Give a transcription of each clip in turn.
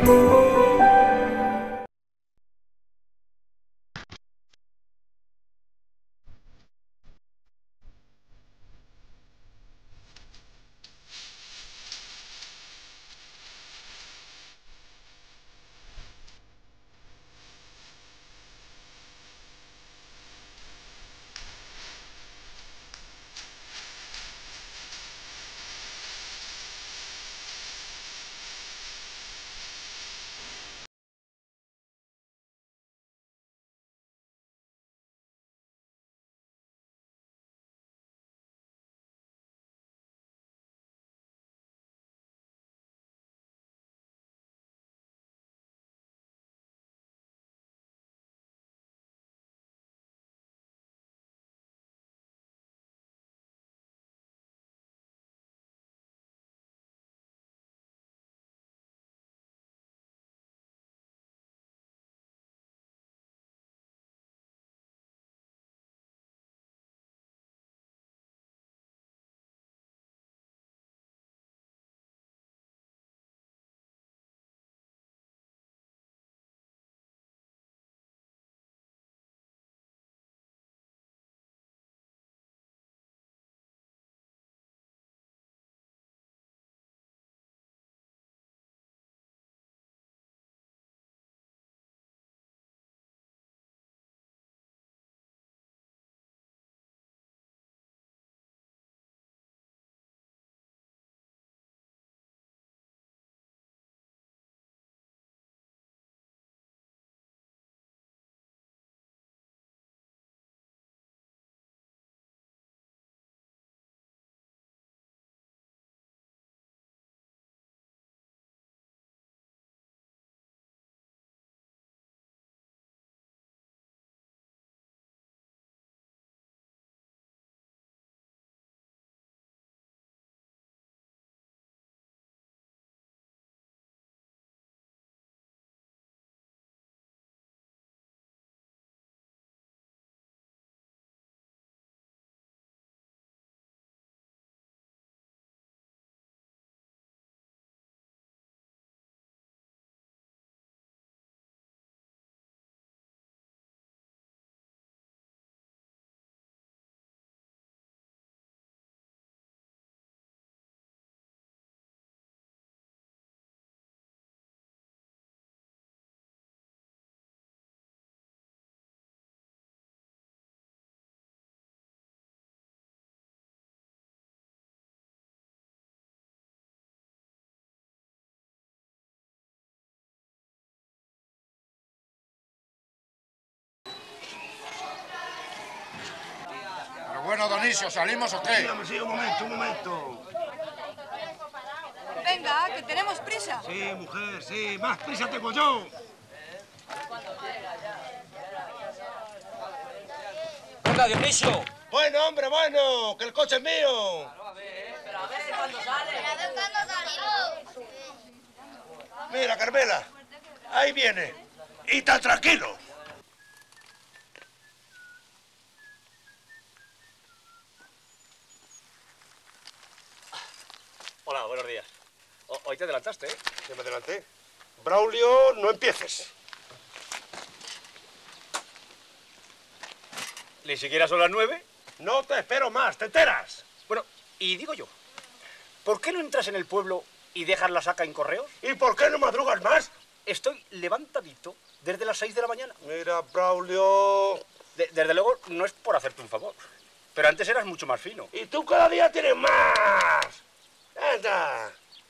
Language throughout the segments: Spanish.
Bueno, Dionisio, ¿salimos o qué? Sí, un momento. Venga, que tenemos prisa. Sí, mujer, sí. Más prisa tengo yo. Venga, Dionisio. Bueno, hombre, bueno, que el coche es mío. Pero a ver cuándo sale. Mira, Carmela, ahí viene. Y tan tranquilo. Hola, buenos días. Hoy te adelantaste, ¿eh? ¿Qué me adelanté? Braulio, no empieces. ¿Ni siquiera son las 9? No te espero más, ¿te enteras? Bueno, y digo yo, ¿por qué no entras en el pueblo y dejas la saca en correos? ¿Y por qué no madrugas más? Estoy levantadito desde las 6 de la mañana. Mira, Braulio... Desde luego, no es por hacerte un favor, pero antes eras mucho más fino. Y tú cada día tienes más. ¡Anda!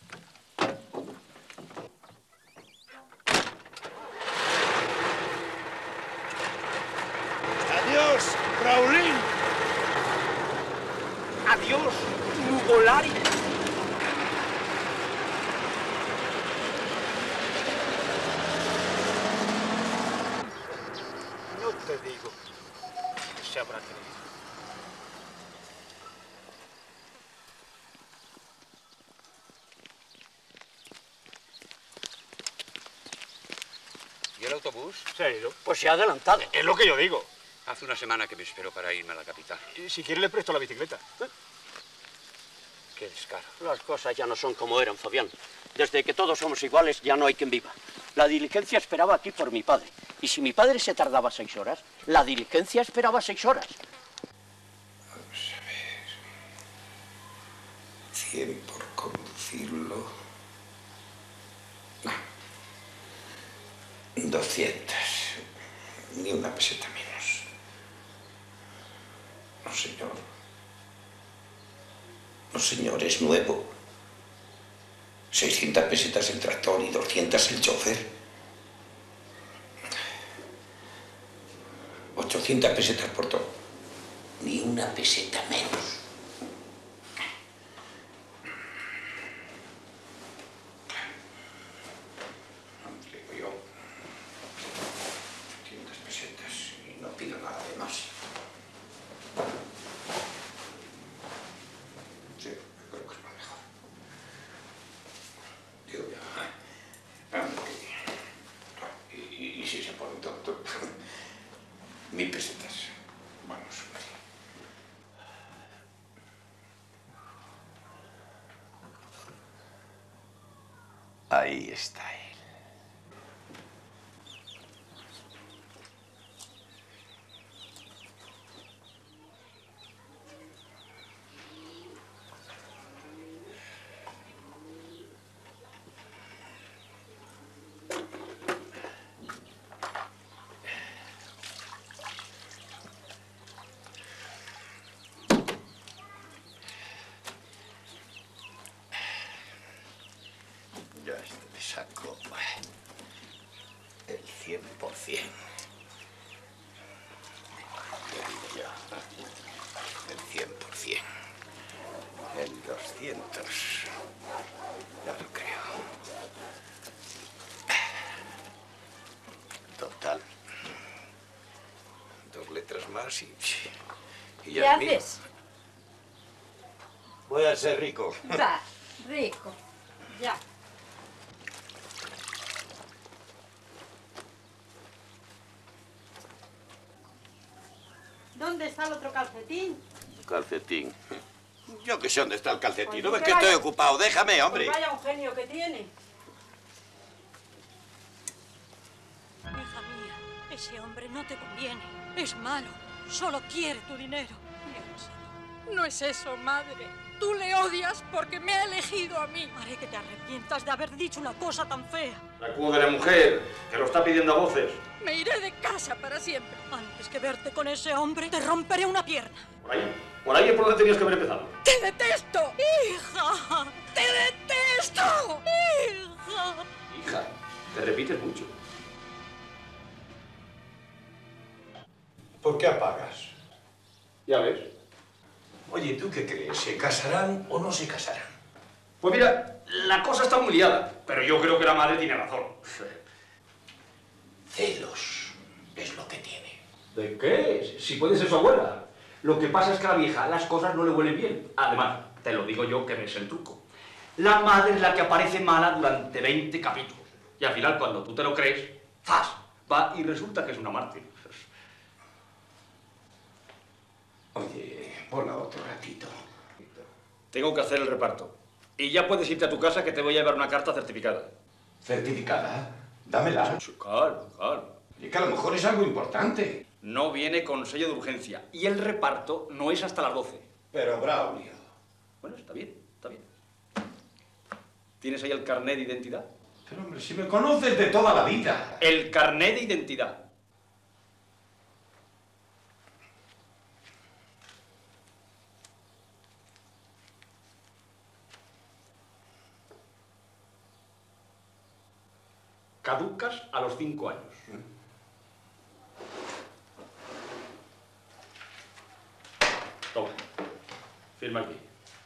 Adiós, Braulín. Adiós, Nugolari. No te digo que se habrá creído. ¿Y el autobús? ¿Se ha ido? Pues se ha adelantado. Es lo que yo digo. Hace una semana que me espero para irme a la capital. Y si quiere le presto la bicicleta. Qué descaro. Las cosas ya no son como eran, Fabián. Desde que todos somos iguales ya no hay quien viva. La diligencia esperaba aquí por mi padre. Y si mi padre se tardaba 6 horas, la diligencia esperaba 6 horas. Vamos a ver. 100 por conducirlo. No. 200. Ni una peseta menos. No, señor. No, señor, es nuevo. 600 pesetas el tractor y 200 el chofer. 800 pesetas por todo. Ni una peseta menos. Digo yo. 800 pesetas y no pido nada de más. Sí, creo que es lo mejor. Digo ya. Y si se pone tonto. 1000 pesetas. Vamos. Ahí está él. Ya le saco el 100%. Le digo ya, el 100%. El 200. Ya lo creo. Total. 2 letras más y ¿Qué ya es mío. haces? Voy a ser rico. Va, rico. Ya. ¿Dónde está el otro calcetín? Calcetín. Yo que sé dónde está el calcetín. Oye, ¿No ves que que estoy vaya- ocupado? Déjame, hombre. Pues vaya un genio que tiene. Hija mía, ese hombre no te conviene. Es malo. Solo quiere tu dinero. Piénsalo. No es eso, madre. Tú le odias porque me ha elegido a mí. Haré que te arrepientas de haber dicho una cosa tan fea. Acude la mujer, que lo está pidiendo a voces. Me iré de casa para siempre. Antes que verte con ese hombre, te romperé una pierna. Por ahí es por donde tenías que haber empezado. ¡Te detesto! ¡Hija! ¡Te detesto! ¡Hija! Hija, te repites mucho. ¿Por qué apagas? Ya ves. Oye, ¿tú qué crees? ¿Se casarán o no se casarán? Pues mira, la cosa está muy liada, pero yo creo que la madre tiene razón. Celos es lo que tiene. ¿De qué? Si puede ser su abuela. Lo que pasa es que a la vieja las cosas no le huelen bien. Además, te lo digo yo que me sé el truco. La madre es la que aparece mala durante 20 capítulos. Y al final, cuando tú te lo crees, ¡zas! Va y resulta que es una mártir. Oye, ponla otro ratito. Tengo que hacer el reparto. Y ya puedes irte a tu casa que te voy a llevar una carta certificada. ¿Certificada? Dámela. Claro, claro. Y que a lo mejor es algo importante. No viene con sello de urgencia. Y el reparto no es hasta las 12. Pero, Braulio... Bueno, está bien, está bien. ¿Tienes ahí el carnet de identidad? Pero, hombre, si me conoces de toda la vida. El carnet de identidad. Caducas a los 5 años. Toma, firma aquí.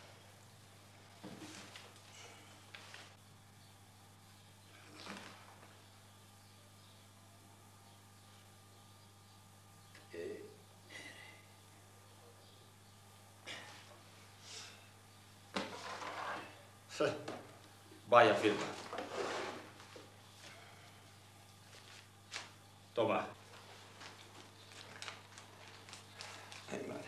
Vaya firma. Toma. Ay, madre.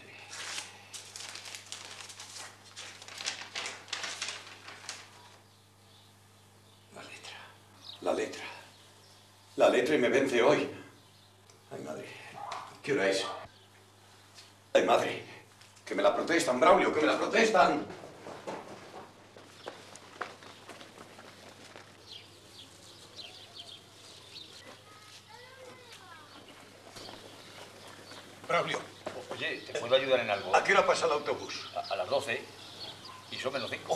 La letra. La letra y me vence hoy. Ay, madre. ¿Qué hora es? Ay, madre. Que me la protestan, Braulio, que me la protestan. Braulio. Oye, ¿te puedo ayudar en algo? ¿A qué hora pasa el autobús? A las 12. Y son menos 5.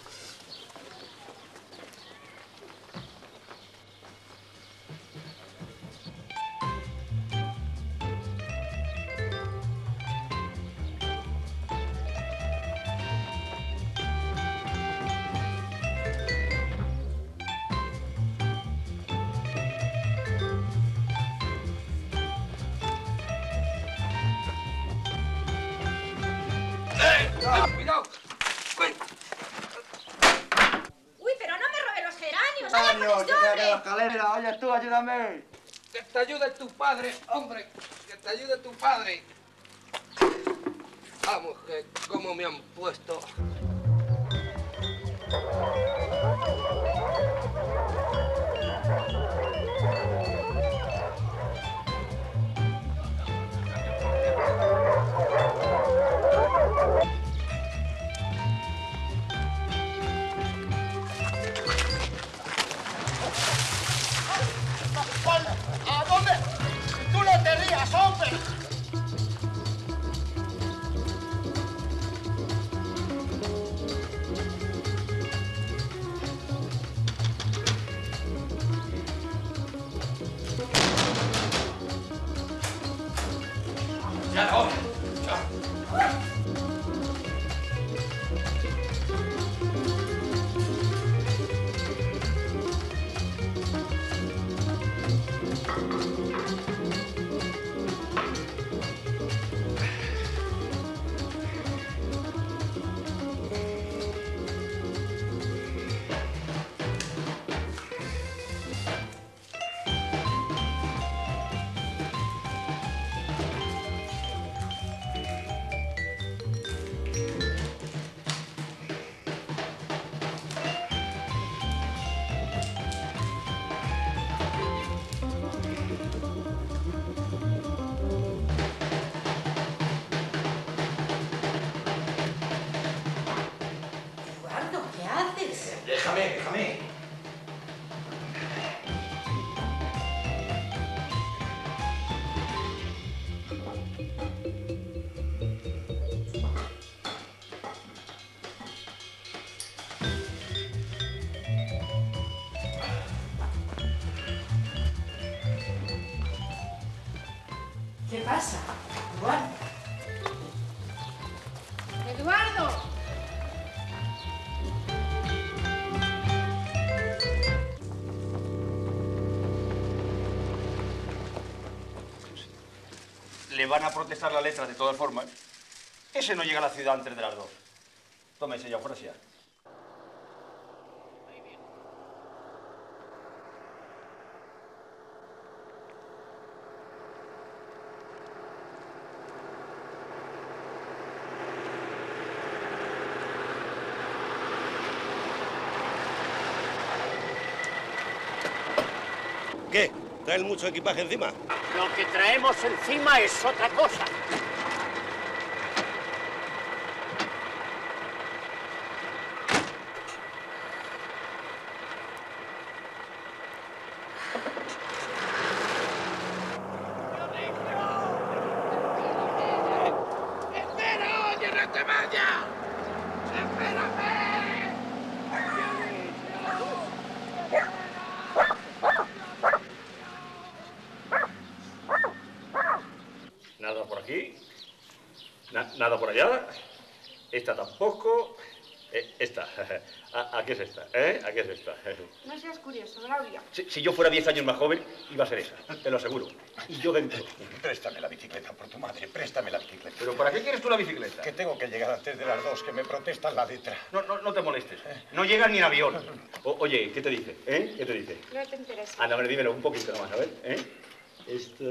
¡Cuidado! Uy, pero no me robe los geranios. ¡Geranios! ¡Vaya con la escalera! ¡Oye, tú, ayúdame! ¡Que te ayude tu padre, hombre! ¡Que te ayude tu padre! Vamos, que cómo me han puesto. ¿A dónde? ¡Tú no te rías, hombre! ¡Ya no! Eduardo, ¿qué haces? Déjame. ¿Qué pasa? Eduardo. ¡Eduardo! Le van a protestar la letra de todas formas. Ese no llega a la ciudad antes de las 2. Tómese ya, fuera ya. ¿Qué? ¿Traen mucho equipaje encima? Lo que traemos encima es otra cosa. ¡Espera! ¡Oye, no te vayas! ¡Espérame! Nada por aquí. Nada por allá. Esta tampoco. Esta. ¿A qué es esta? ¿A qué es esta? No seas curioso, Braulio. Si yo fuera 10 años más joven, iba a ser esa. Te lo aseguro. Y yo dentro. Préstame la bicicleta, por tu madre. Préstame la bicicleta. ¿Pero para qué quieres tú la bicicleta? Que tengo que llegar antes de las 2, que me protestan la letra. No te molestes. No llegas ni en avión. Oye, ¿qué te dice? ¿Qué te dice? No te interesa. Anda, hombre, dímelo un poquito nomás, a ver. Esto...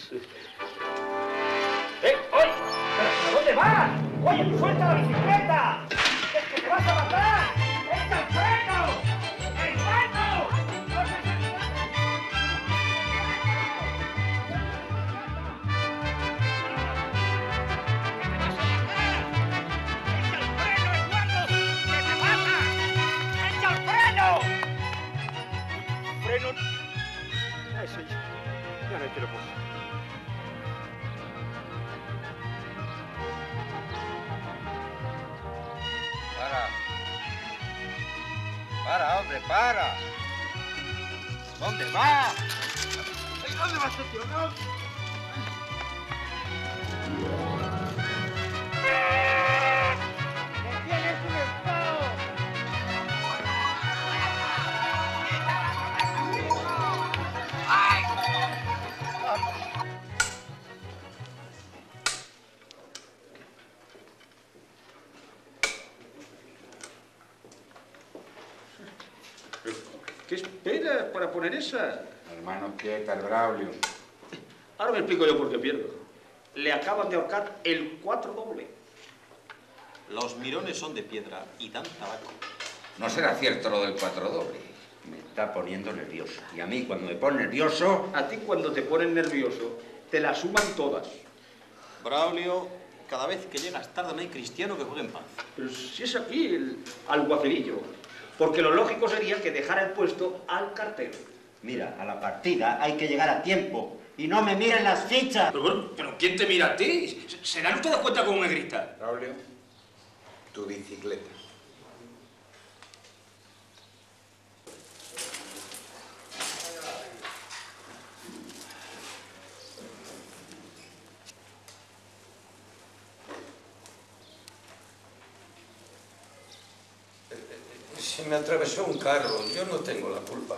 ¡Oye! ¿Pero dónde vas? ¡Oye, suelta la bicicleta! ¡Es que te vas a matar! ¡Echa el freno! ¡El freno! ¡No se bueno. Eso ya no te lo puedo. Para, hombre, para. ¿Dónde va? ¿Dónde vas, tío? ¿No? ¡Tienes un espado! ¡Ay! ¿Qué esperas para poner esa? Hermano, quieta el Braulio. Ahora me explico yo por qué pierdo. Le acaban de ahorcar el 4 doble. Los mirones son de piedra y dan tabaco. No será cierto lo del 4 doble. Me está poniendo nervioso. Y a mí, cuando me pone nervioso... A ti, cuando te ponen nervioso, te la suman todas. Braulio, cada vez que llegas tarde no hay cristiano que juegue en paz. Pero si es aquí el alguacilillo. Porque lo lógico sería que dejara el puesto al cartero. Mira, a la partida hay que llegar a tiempo. Y no me miren las fichas. Pero ¿quién te mira a ti? ¿Se dan ustedes cuenta cómo me grita? Braulio, tu bicicleta. Se me atravesó un carro, yo no tengo la culpa.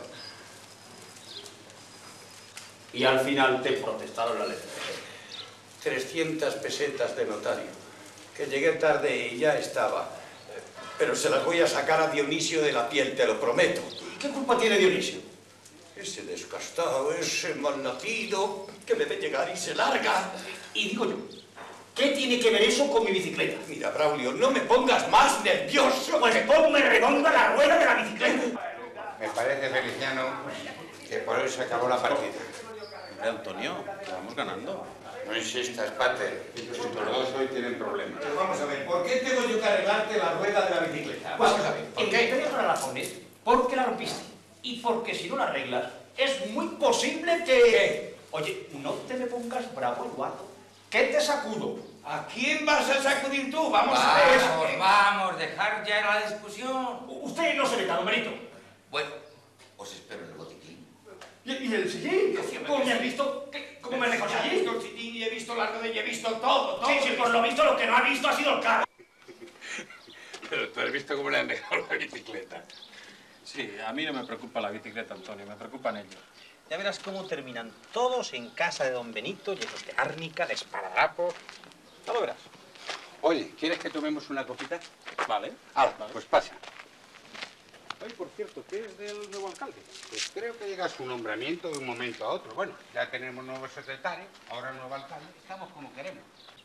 Y al final te protestaron la letra. 300 pesetas de notario, que llegué tarde y ya estaba. Pero se las voy a sacar a Dionisio de la piel, te lo prometo. ¿Y qué culpa tiene Dionisio? Ese descastado, ese malnacido, que me ve llegar y se larga. Y digo yo, ¿qué tiene que ver eso con mi bicicleta? Mira, Braulio, no me pongas más nervioso. Pues ponme redonda la rueda de la bicicleta. Me parece, Feliciano, que por hoy se acabó la partida. Antonio, que vamos ganando. No insistas, Pater. Estos dos hoy tienen problemas. Pues vamos a ver, ¿por qué tengo yo que arreglarte la rueda de la bicicleta? Vamos a ver, ¿por qué? Entre otras razones, porque la rompiste. Y porque si no la arreglas, es muy posible que... ¿Qué? Oye, no te me pongas bravo, Eduardo. ¿Qué te sacudo? ¿A quién vas a sacudir tú? Vamos a ver. Vamos, dejar ya la discusión. Usted no se meta, numerito. Bueno, os espero en el botiquín. ¿Y el sillín? ¿Cómo me has visto? ¿Cómo me has dejado el sillín? He visto el sillín y he visto la rueda y he visto todo. Sí, por lo visto lo que no ha visto ha sido el carro. Pero tú has visto cómo le han dejado la bicicleta. Sí, a mí no me preocupa la bicicleta, Antonio, me preocupan ellos. Ya verás cómo terminan todos en casa de don Benito, llenos de árnica, de esparadrapos. Ya lo verás. Oye, ¿quieres que tomemos una copita? Vale. Ah, pues pasa. Hoy, por cierto, ¿qué es del nuevo alcalde? Pues creo que llega su nombramiento de un momento a otro. Bueno, ya tenemos nuevo secretario, ahora nuevo alcalde. Estamos como queremos.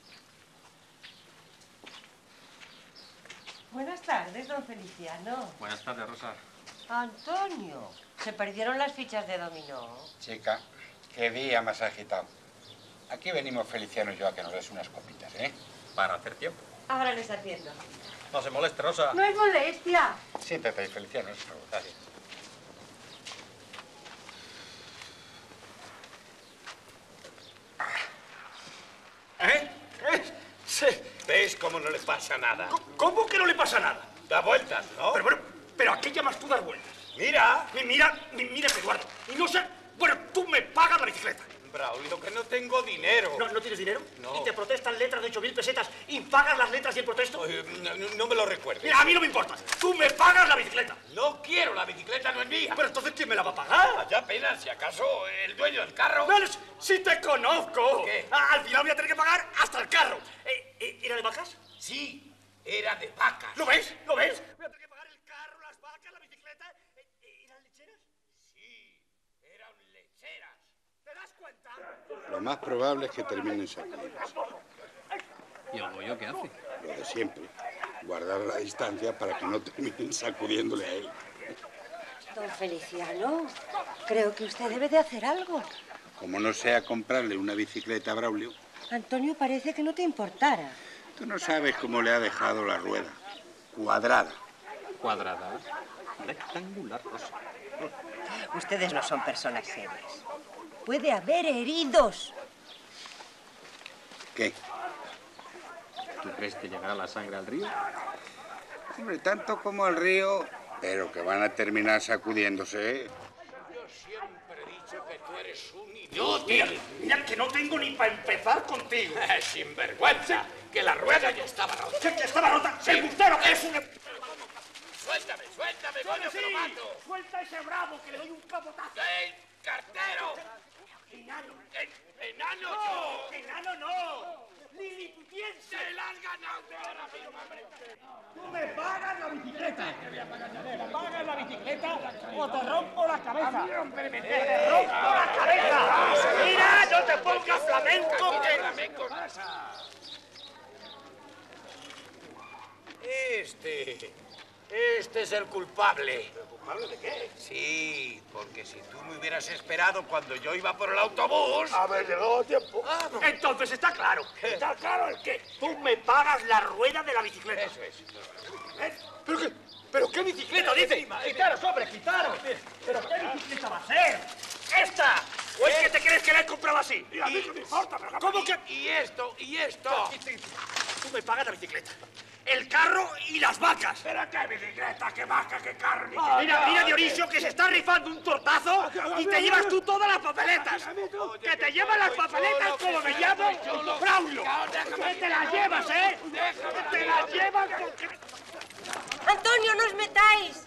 Buenas tardes, don Feliciano. Buenas tardes, Rosa. Antonio, ¿se perdieron las fichas de dominó? Chica, qué día más agitado. Aquí venimos Feliciano y yo a que nos des unas copitas, ¿eh? Para hacer tiempo. Ahora les atiendo. No se moleste, Rosa. No es molestia. Siéntate ahí, Feliciano. Gracias. ¿Ves cómo no le pasa nada? ¿Cómo que no le pasa nada? Da vueltas, ¿no? Pero ¿a qué llamas tú dar vueltas? Mira. Mira, Eduardo. Y no sé... Bueno, tú me pagas la bicicleta. Braulio, que no tengo dinero. ¿No tienes dinero? No. ¿Y te protestan letras de 8.000 pesetas y pagas las letras y el protesto? No me lo recuerdes. Mira, a mí no me importa. Tú me pagas la bicicleta. No quiero, la bicicleta no es mía. Pero entonces, ¿quién me la va a pagar? Ya apenas, si acaso el dueño del carro. Bueno, si te conozco. ¿Qué? Al final voy a tener que pagar hasta el carro. ¿Era de vacas? Sí, era de vacas. ¿Lo ves? ¿Lo ves? Voy a tener que pagar el carro, las vacas, la bicicleta. ¿Eran lecheras? Sí, eran lecheras. ¿Te das cuenta? Lo más probable es que terminen sacudidas. ¿Y el bollo qué hace? Lo de siempre. Guardar la distancia para que no terminen sacudiéndole a él. Don Feliciano, creo que usted debe de hacer algo. Como no sea comprarle una bicicleta a Braulio, Antonio, parece que no te importara. tú no sabes cómo le ha dejado la rueda. Cuadrada. Cuadrada. rectangular, Rosa. Ustedes no son personas serias. Puede haber heridos. ¿Qué? ¿Tú crees que llegará la sangre al río? Hombre, tanto como al río, pero que van a terminar sacudiéndose. Yo siempre he dicho que tú eres un Dios, idiota. mira que no tengo ni para empezar contigo. Sinvergüenza, que la rueda ya estaba rota. ¿Que estaba rota? Sí. ¡El bustero que es un... Suéltame, coño, que lo mato. Suelta ese bravo, que le doy un capotazo. ¡Ey, cartero! ¡Enano! ¡Enano ¡No! yo! ¡Enano no! ¡Liliputiense! ¡Se la has ganado ahora mismo, hombre! ¡Tú me pagas la bicicleta! ¿Me pagas la bicicleta o te rompo la cabeza? ¡Te rompo la cabeza! ¡Mira, no te pongas flamenco! Este es el culpable. ¿Culpable de qué? Sí, porque si tú me hubieras esperado cuando yo iba por el autobús... Haber llegado a tiempo. Entonces está claro. ¿Está claro el qué? Tú me pagas la rueda de la bicicleta. Eso es. ¿Pero qué bicicleta dice? ¡Quitaros, hombre, quitaros! ¿Pero qué bicicleta va a ser? ¡Esta! ¿O es que te crees que la he comprado así? Y a mí no me importa, pero... ¿Cómo que...? ¿Y esto? Tú me pagas la bicicleta, el carro y las vacas. ¿Pero qué bicicleta, qué vaca, qué carro? Mira, Dionisio, que se está rifando un tortazo y te llevas tú todas las papeletas. Que te llevan las papeletas como me llamo Braulio. Que te las llevas, ¿eh? Que te las llevas porque... ¡Antonio, no os metáis!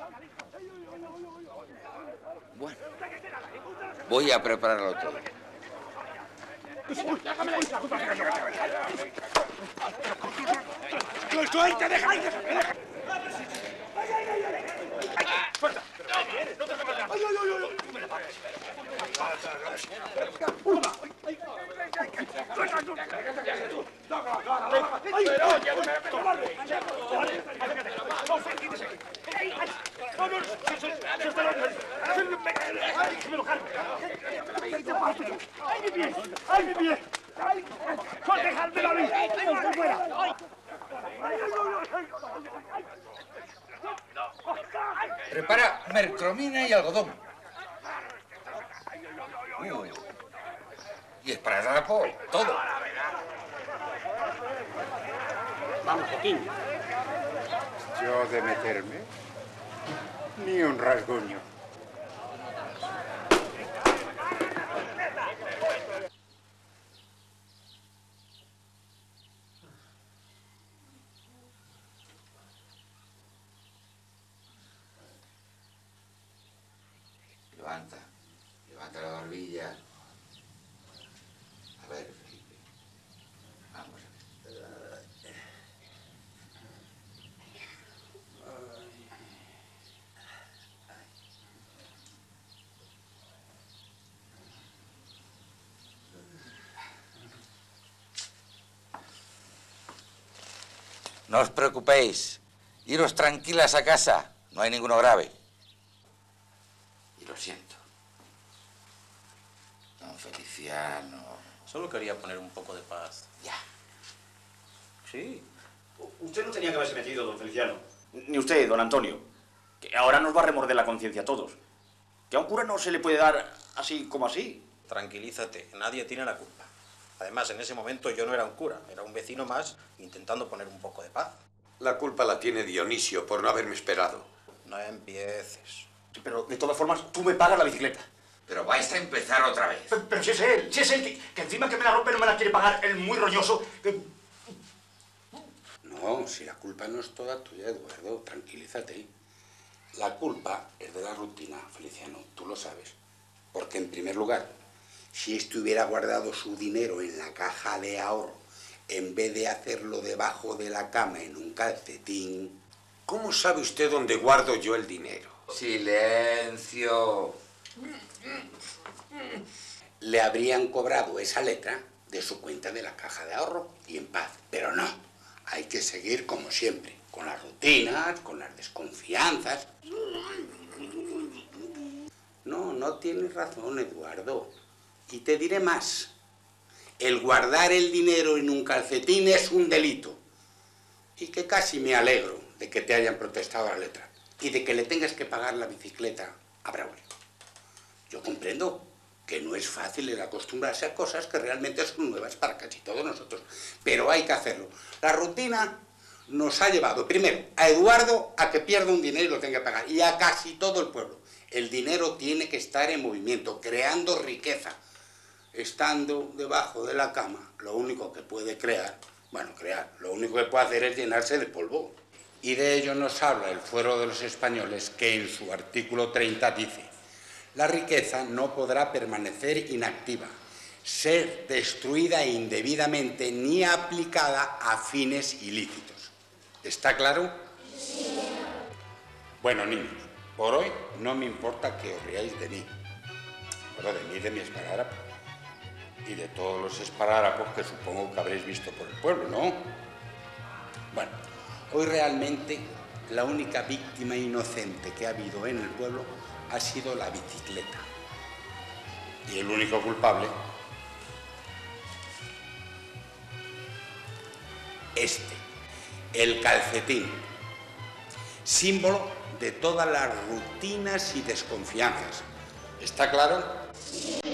Bueno, voy a prepararlo todo. ¡Suelta, déjame! ¡Suelta! ¡No te pongas nada! ¡Ay! ¡Tú me la pagas! ¡Ay, mi pie! ¡Dejadmelo a mí! ¡Ay, fuera! Prepara mercromina y algodón. Y esparadrapo, todo. Vamos, Joaquín. Yo de meterme, ni un rasguño. Levanta la barbilla. A ver, Felipe. Vamos a ver. No os preocupéis. Iros tranquilas a casa. No hay ninguno grave. Y lo siento. Don Feliciano. Solo quería poner un poco de paz. Ya. Sí. Usted no tenía que haberse metido, don Feliciano. Ni usted, don Antonio. Que ahora nos va a remorder la conciencia a todos. Que a un cura no se le puede dar así como así. Tranquilízate, nadie tiene la culpa. Además, en ese momento yo no era un cura, era un vecino más intentando poner un poco de paz. La culpa la tiene Dionisio por no haberme esperado. No empieces. Sí, pero de todas formas, tú me pagas la bicicleta. Pero vais a empezar otra vez. Pero si es él, que encima que me la rompe no me la quiere pagar, el muy rolloso. No, si la culpa no es toda tuya, Eduardo, tranquilízate. La culpa es de la rutina, Feliciano, tú lo sabes. Porque, en primer lugar, si este hubiera guardado su dinero en la caja de ahorro, en vez de hacerlo debajo de la cama en un calcetín... ¿Cómo sabe usted dónde guardo yo el dinero? Silencio. Le habrían cobrado esa letra de su cuenta de la caja de ahorro y en paz. Pero no, hay que seguir como siempre, con las rutinas, con las desconfianzas. No tienes razón, Eduardo. Y te diré más. El guardar el dinero en un calcetín es un delito. Y que casi me alegro de que te hayan protestado la letra. y de que le tengas que pagar la bicicleta a Braulio. Yo comprendo que no es fácil el acostumbrarse a cosas que realmente son nuevas para casi todos nosotros, pero hay que hacerlo. La rutina nos ha llevado, primero, a Eduardo a que pierda un dinero y lo tenga que pagar, y a casi todo el pueblo. El dinero tiene que estar en movimiento, creando riqueza. Estando debajo de la cama, lo único que puede lo único que puede hacer es llenarse de polvo. Y de ello nos habla el Fuero de los Españoles, que en su artículo 30 dice: la riqueza no podrá permanecer inactiva, ser destruida indebidamente ni aplicada a fines ilícitos. ¿Está claro? Sí. Bueno, niños, por hoy no me importa que os riáis de mí. Bueno, de mí y de mi esparadrapo. Y de todos los esparadrapos que supongo que habréis visto por el pueblo, ¿no? Bueno, hoy realmente la única víctima inocente que ha habido en el pueblo ha sido la bicicleta. Y el único culpable, el calcetín, símbolo de todas las rutinas y desconfianzas. ¿Está claro? Sí.